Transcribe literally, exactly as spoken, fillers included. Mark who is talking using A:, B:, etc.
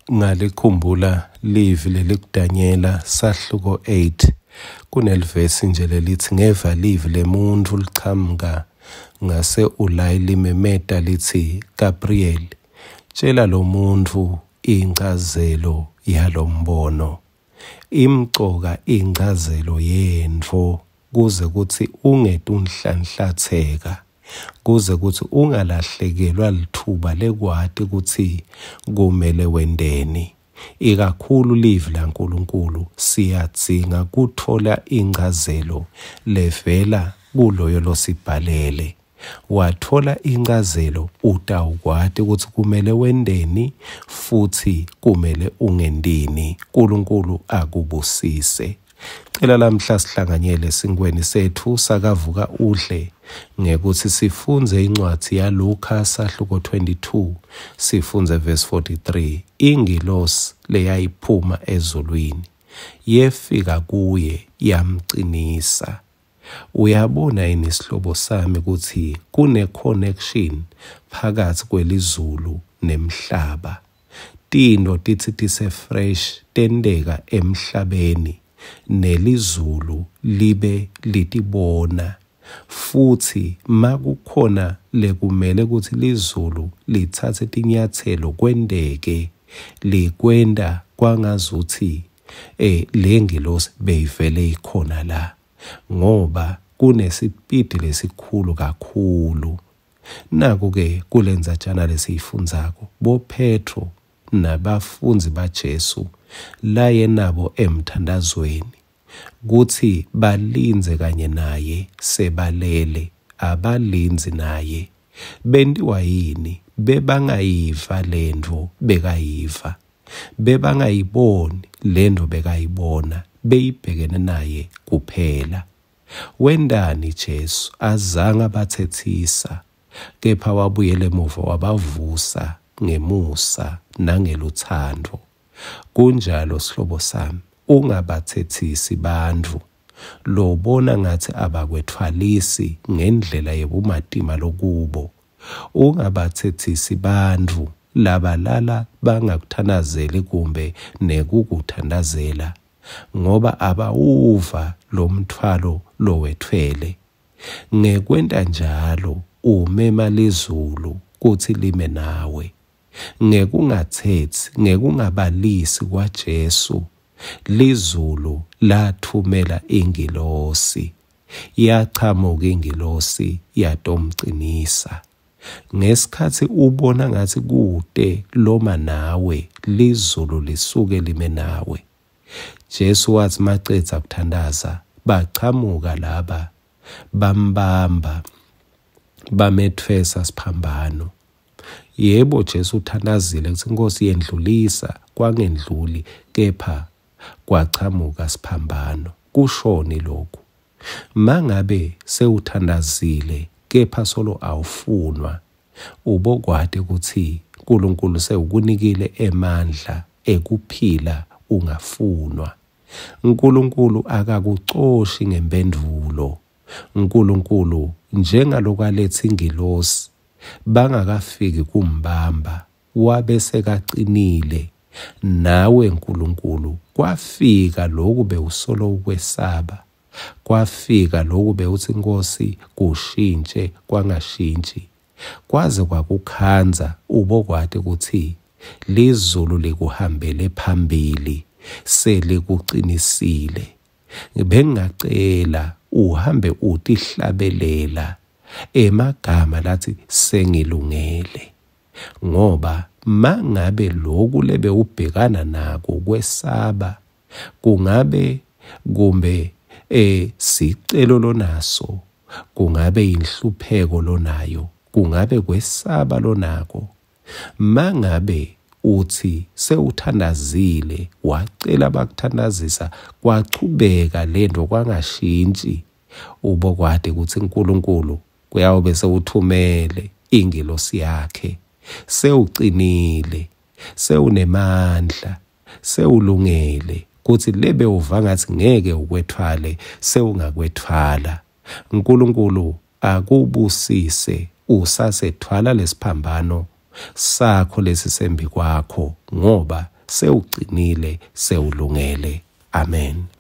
A: Ngalikhumbula livi lelikudanyela sahluko eight kunelivesi nje lelithi ngeva livi lemuntu liqhamuka ngase ulayili memeta lithi Gabriel tshela lo muntu incazelo yalombono imcoka incazelo yendvo kuze kuthi ungede unhlanhlatheka kuze kuthi ungalahlekelwa lithuba lekwati ukuthi kumele wendeni ikakhulu livi laNkulunkulu siyadzinga kuthola incazelo levela kuloyo losibhalele wathola incazelo utawukwati ukuthi kumele wendeni futhi kumele ungendini uNkulunkulu akubusise. Cela lamhla sihlanganyele singweni sethu sakavuka udle ngekuthi sifunze incwadi yaLuka sahluko twenty-two sifunze verse forty-three ingilosi leyayiphuma ezulwini yefika kuye yamcinisa. Uyabona yini isihlobo sami ukuthi kune connection phakathi kwelizulu nemhlaba. Tino tithi tise fresh tendeka emhlabeni nelizulu libe litibona futhi makukhona lekumele ukuthi lizulu lithathe tinyathelo kwendeke likwenda kwangazuthi eh lengilosi beyivele ikhona la ngoba kunesipidi lesikhulu kakhulu. Naku ke kulenza jana lesifundzako bo Petro nabafunzi baJesu laye nabo emthandazweni kuthi balinze kanye naye sebalele abalinzi naye bendiwa yini bebangayiva lendvo bekayiva bebangayiboni lendvo bekayibona beyibhekene naye kuphela. Wendani Jesu azange abathethisa kepha wabuyele emuva wabavusa ngemusa nangeluthando. Kunjalo sihlobo sami ungabathethisi bandvu lobona ngathi abakwethwalisi ngendlela yebumatima lokubo. Ungabathethisi bandvu labalala bangakuthandazeli kumbe nekukuthandazela ngoba abawuva lo mthwalo lowethwele. Ngekwenta njalo umema lizulu kuthi lime nawe. Ngekungathethi ngekungabalisi kwaJesu lizulu lathumela ingilosi yachamuka ingilosi yatomcinisa. Ngesikhathi ubona ngathi kude loma nawe lizulu lisuke lime nawe. Jesu wathi macetha kuthandaza bachamuka laba bambamba bamethwesa siphambano. Yebo Jesu uthandazile ukuthi inkosi yendlulisa kwangendluli kepha kwachamuka siphambano. Kushoni lokhu mangabe sewuthandazile kepha solo awufunwa ubokwade ukuthi uNkulunkulu sewukunikile emandla ekuphila ungafunwa. uNkulunkulu akakucoshi ngempendulo. uNkulunkulu njengalokaletha ingilosi bangakafiki kumbamba wabese kaqinile nawe uNkulunkulu kwafika lokhu bewusolo ukwesaba kwafika lokhu bewuthi inkosi kushintshe kwangashintshi kwaze kwakukhanza ubokwade ukuthi lizulu likuhambele phambili selikuqinisile. Bengacela uhambe utihlabelela emagama lathi sengilungele ngoba mangabe lokhu lebe ubhekana nako kwesaba kungabe kumbe eh sicelo lonaso kungabe inhlupheko lonayo kungabe kwesaba lonako mangabe uthi sewuthandazile wacela bakuthandazisa kwachubeka lento kwangashintshi ubokwade ukuthi uNkulunkulu kuyabe sewuthumele ingilosi yakhe sewuqinile sewunemandla sewulungele kuthi lebe uvangathi ngeke ukwethwale sewungakwethwala. uNkulunkulu akubusise usasethwala lesiphambano sakho lesisembi kwakho ngoba sewugcinile sewulungele. Amen.